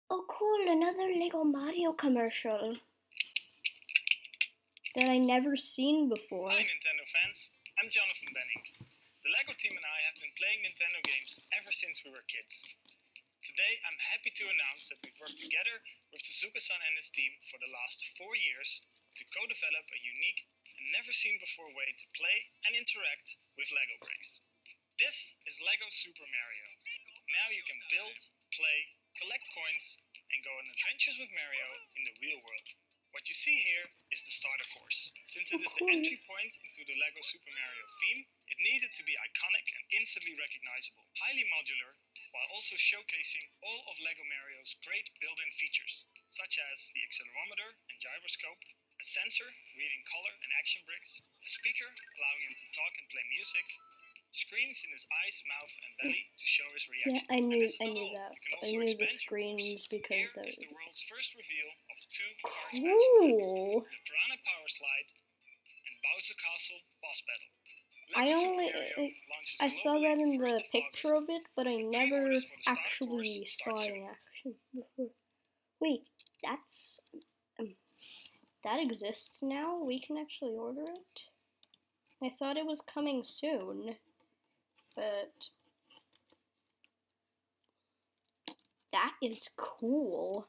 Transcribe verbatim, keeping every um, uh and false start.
Oh cool, another Lego Mario commercial that I never seen before. Hi Nintendo fans, I'm Jonathan Benning. The Lego team and I have been playing Nintendo games ever since we were kids. Today I'm happy to announce that we've worked together with Tezuka-san and his team for the last four years to co-develop a unique and never seen before way to play and interact with Lego bricks. This is Lego Super Mario. Now you can build, play, collect coins, and go on adventures with Mario in the real world. What you see here is the starter course. Since it is the entry point into the Lego Super Mario theme, it needed to be iconic and instantly recognizable, highly modular, while also showcasing all of Lego Mario's great built-in features, such as the accelerometer and gyroscope, a sensor reading color and action bricks, a speaker allowing him to talk and play music, screens in his eyes, mouth, and belly to show his reaction. Yeah, I knew, I knew that. I knew the screens because Here that is the world's first reveal of two car was expansion sets, cool. the Piranha Power Slide and Bowser Castle Boss Battle. I Lego Super only Mario I, launches I saw globally that in first the of picture August. of it, but I never Pre-orders for the starter actually course saw start it soon. in action before. Wait, that's um, that exists now? We can actually order it? I thought it was coming soon, but that is cool.